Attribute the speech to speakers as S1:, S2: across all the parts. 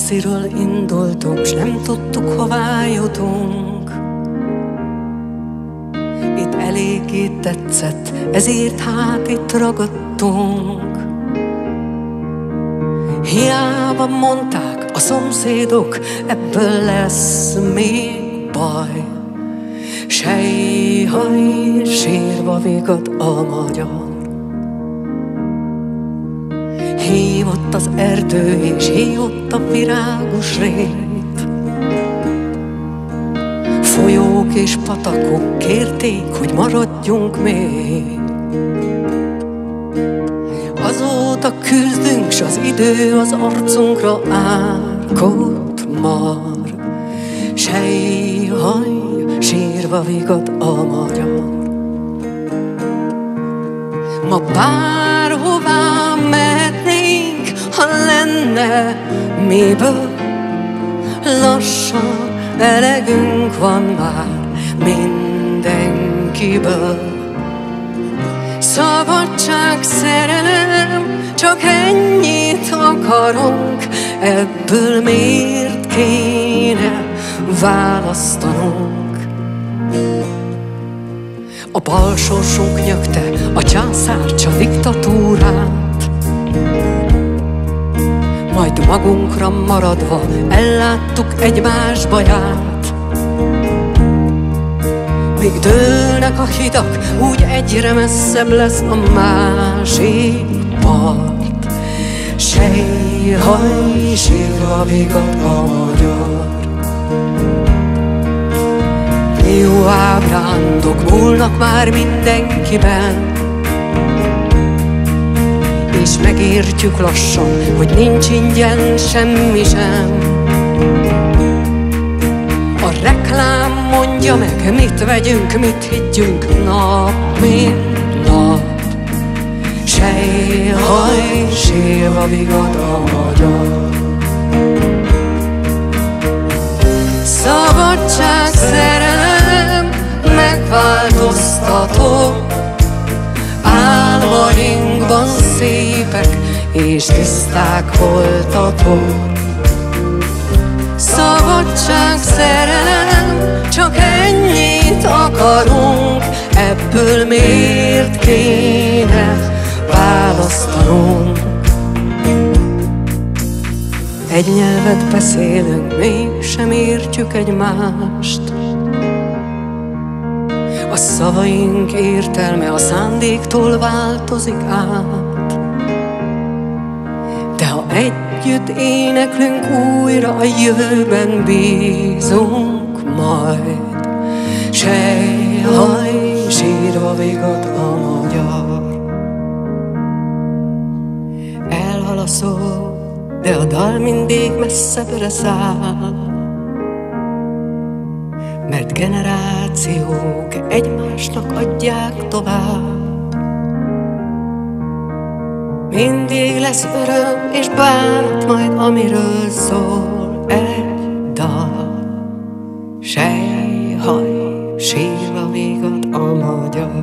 S1: messziről indultunk, s nem tudtuk, hová jutunk. Itt eléggé tetszett, ezért hát itt ragadtunk. Hiába mondták a szomszédok, ebből lesz még baj. Sejhaj, sírva vigad a magyar. Hívott az erdő és hívott a virágos rét. Folyók és patakok kérték, hogy maradjunk még. Azóta küzdünk, s az idő az arcunkra árkot mar. Sejhaj, sírva vigad a magyar. Ma bárhová mehetnénk, ha lenne miből. Lassan elegünk van már mindenkiből. Szabadság, szerelem, csak ennyit akarunk. Ebből miért kéne választanunk? A bal sorsunk nyögte a császárcsa diktatúrát, majd magunkra maradva elláttuk egymás baját. Míg dőlnek a hidak, úgy egyre messzebb lesz a másik part. Sejhaj, sírva vigad a magyar. Jó ábrándok múlnak már mindenkiben, és megértjük lassan, hogy nincs ingyen semmi sem. A reklám mondja meg, mit vegyünk, mit higgyünk nap, mint nap. Sejhaj, sírva vigad a magyar. Szabadság, szerelem, megváltoztató. Álmainkban szépek és tiszták voltatok. Szabadság, szerelem, csak ennyit akarunk. Ebből miért kéne választanunk? Egy nyelvet beszélünk, mégsem értjük egymást. A szavaink értelme a szándéktól változik át. De ha együtt éneklünk újra, a jövőben bízunk majd. Sejhaj, sírva vigad a magyar. Elhal a szó, de a dal mindig messzebbre száll, mert generációk egymásnak adják tovább. Mindig lesz öröm és bánat majd, amiről szól egy dal. Sejhaj, sírva vigad a magyar.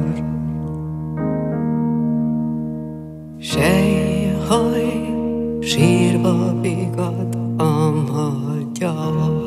S1: Sejhaj, sírva vigad a magyar.